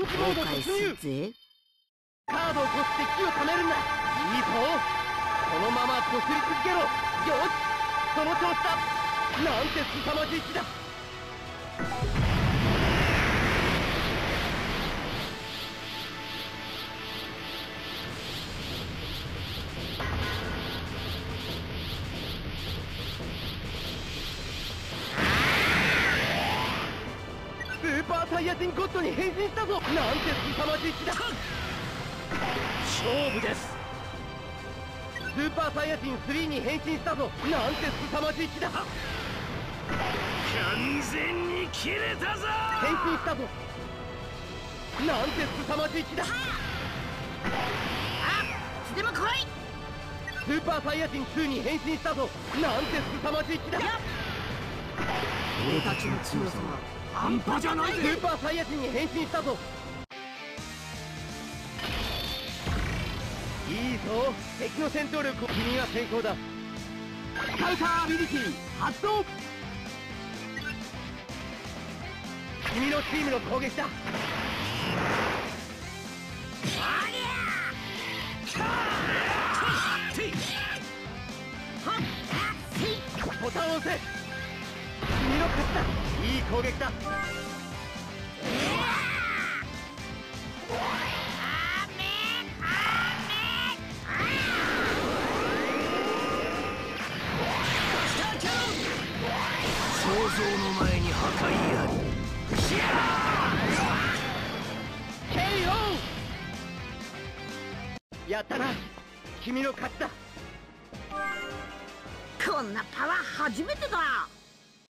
本気モード突入。カードをこすって気を貯めるんだ。いいぞ、このままこすり続けろ。よし、その調子だ。なんて凄まじい気だ。スーパーサイヤ人ゴッドに変身したぞ。なんて凄まじい気だ。勝負です。スーパーサイヤ人3に変身したぞ。なんて凄まじい気だ。完全に切れたぞ。変身したぞ。なんて凄まじい気だ。 いつでも来い。 スーパーサイヤ人2に変身したぞ。なんて凄まじい気だ。 俺たちの強さは半端じゃないぜ。 スーパーサイヤ人に変身したぞ。いいぞ、敵の戦闘力を。君が先行だ。カウターアビリティ発動。君のチームの攻撃だ。ボタンを押せ。君の勝ちだ。いい攻撃だ。 想像の前に破壊あり。 やったな、君の勝ちだ。 こんなパワー初めてだ。